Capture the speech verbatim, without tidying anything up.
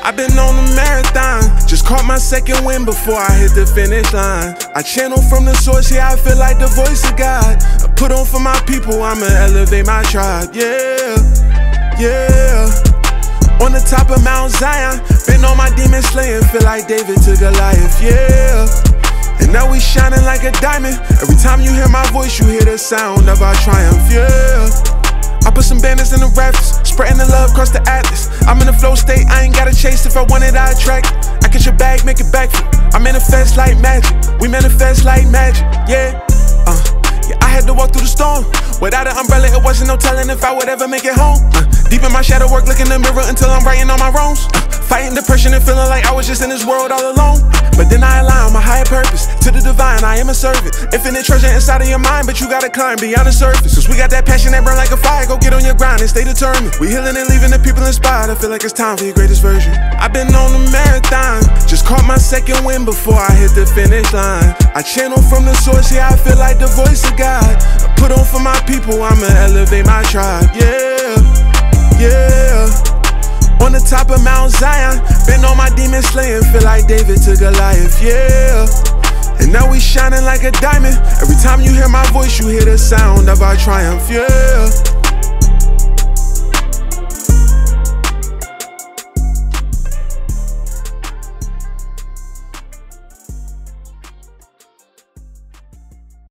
I've been on a marathon, just caught my second win before I hit the finish line. I channel from the source, yeah, I feel like the voice of God. I put on for my people, I'ma elevate my tribe, yeah, yeah. On the top of Mount Zion, been on my demon slaying, feel like David to Goliath, yeah. And now we shining like a diamond. Every time you hear my voice, you hear the sound of our triumph, yeah. I put some banners in the rafters, spreading the love across the atlas. I'm in a flow state, I ain't gotta chase. If I want it, I attract it. I get your bag, make it back for I manifest like magic, we manifest like magic, yeah. Uh, yeah, I had to walk through the storm. Without an umbrella, it wasn't no telling if I would ever make it home. Uh, deep in my shadow work, look in the mirror until I'm writing all my wrongs. Uh, fighting depression and feeling like I was just in this world all alone. Uh, but then I align my higher purpose to the divine, I am a servant. Infinite treasure inside of your mind, but you gotta climb beyond the surface. Cause we got that passion that burn like a fire, go get on your grind and stay determined. We healing and leaving the people inspired, I feel like it's time for your greatest version. I've been on a marathon, just caught my second win before I hit the finish line. I channel from the source, yeah, I feel like the voice of God. I put on for my people, I'ma elevate my tribe, yeah, yeah. On the top of Mount Zion, been on my demon slaying, feel like David to Goliath, yeah. And now we shining like a diamond. Every time you hear my voice, you hear the sound of our triumph, yeah.